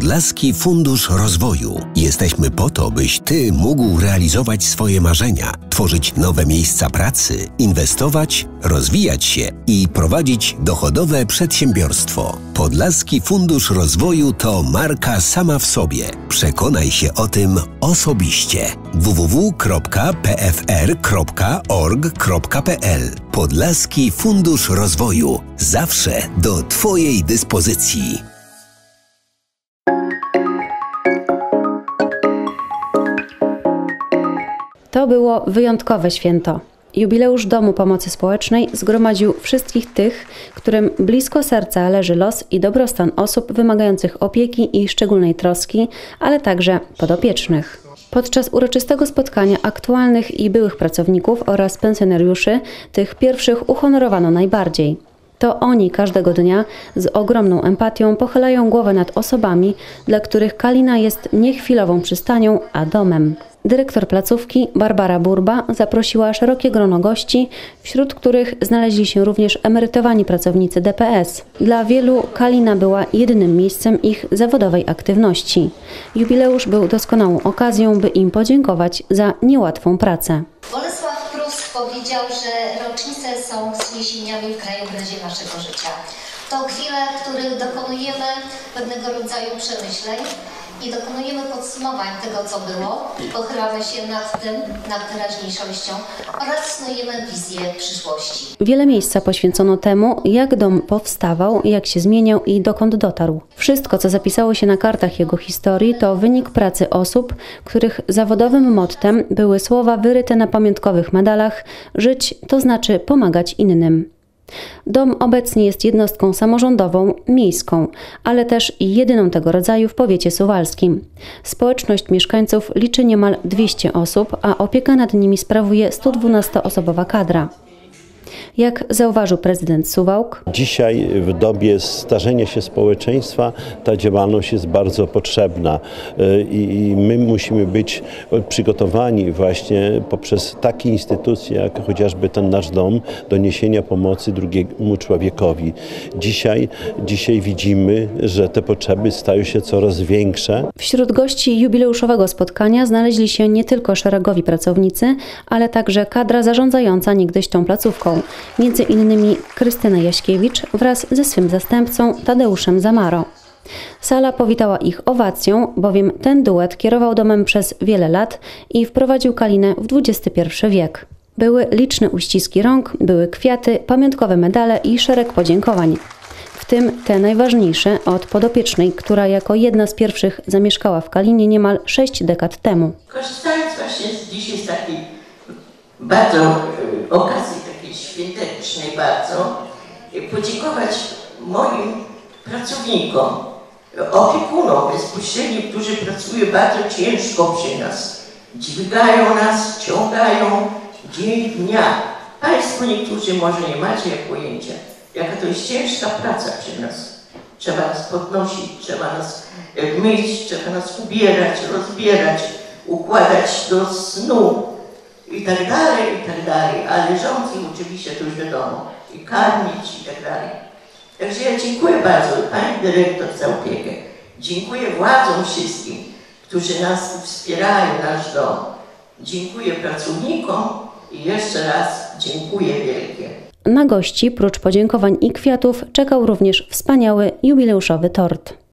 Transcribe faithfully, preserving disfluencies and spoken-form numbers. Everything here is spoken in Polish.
Podlaski Fundusz Rozwoju. Jesteśmy po to, byś Ty mógł realizować swoje marzenia, tworzyć nowe miejsca pracy, inwestować, rozwijać się i prowadzić dochodowe przedsiębiorstwo. Podlaski Fundusz Rozwoju to marka sama w sobie. Przekonaj się o tym osobiście. w w w kropka p f r kropka org kropka p l Podlaski Fundusz Rozwoju. Zawsze do Twojej dyspozycji. To było wyjątkowe święto. Jubileusz Domu Pomocy Społecznej zgromadził wszystkich tych, którym blisko serca leży los i dobrostan osób wymagających opieki i szczególnej troski, ale także podopiecznych. Podczas uroczystego spotkania aktualnych i byłych pracowników oraz pensjonariuszy, tych pierwszych uhonorowano najbardziej. To oni każdego dnia z ogromną empatią pochylają głowę nad osobami, dla których Kalina jest nie chwilową przystanią, a domem. Dyrektor placówki Barbara Burba zaprosiła szerokie grono gości, wśród których znaleźli się również emerytowani pracownicy D P S. Dla wielu Kalina była jedynym miejscem ich zawodowej aktywności. Jubileusz był doskonałą okazją, by im podziękować za niełatwą pracę. Bolesław Prus powiedział, że rocznice są wzniesieniami w krajobrazie naszego życia. To chwile, w których dokonujemy pewnego rodzaju przemyśleń i dokonujemy podsumowań tego, co było, pochylamy się nad tym, nad teraźniejszością oraz snujemy wizję przyszłości. Wiele miejsca poświęcono temu, jak dom powstawał, jak się zmieniał i dokąd dotarł. Wszystko, co zapisało się na kartach jego historii, to wynik pracy osób, których zawodowym mottem były słowa wyryte na pamiątkowych medalach: żyć to znaczy pomagać innym. Dom obecnie jest jednostką samorządową, miejską, ale też i jedyną tego rodzaju w powiecie suwalskim. Społeczność mieszkańców liczy niemal dwieście osób, a opiekę nad nimi sprawuje sto dwunastoosobowa kadra. Jak zauważył prezydent Suwałk, dzisiaj w dobie starzenia się społeczeństwa ta działalność jest bardzo potrzebna i my musimy być przygotowani właśnie poprzez takie instytucje jak chociażby ten nasz dom do niesienia pomocy drugiemu człowiekowi. Dzisiaj, dzisiaj widzimy, że te potrzeby stają się coraz większe. Wśród gości jubileuszowego spotkania znaleźli się nie tylko szeregowi pracownicy, ale także kadra zarządzająca niegdyś tą placówką. Między innymi Krystyna Jaśkiewicz wraz ze swym zastępcą Tadeuszem Zamaro. Sala powitała ich owacją, bowiem ten duet kierował domem przez wiele lat i wprowadził Kalinę w dwudziesty pierwszy wiek. Były liczne uściski rąk, były kwiaty, pamiątkowe medale i szereg podziękowań. W tym te najważniejsze od podopiecznej, która jako jedna z pierwszych zamieszkała w Kalinie niemal sześć dekad temu. Korzystając właśnie z dzisiaj z takiej bardzo okazji, świątecznej bardzo, podziękować moim pracownikom, opiekunom bezpośrednim, którzy pracują bardzo ciężko przy nas. Dźwigają nas, ciągają dzień dnia. Państwo niektórzy może nie macie pojęcia, jaka to jest ciężka praca przy nas. Trzeba nas podnosić, trzeba nas myć, trzeba nas ubierać, rozbierać, układać do snu. I tak dalej, i tak dalej, ale rząd im oczywiście to już wiadomo, i karmić, i tak dalej. Także ja dziękuję bardzo pani dyrektor za opiekę. Dziękuję władzom wszystkim, którzy nas wspierają, nasz dom. Dziękuję pracownikom i jeszcze raz dziękuję wielkie. Na gości, prócz podziękowań i kwiatów, czekał również wspaniały jubileuszowy tort.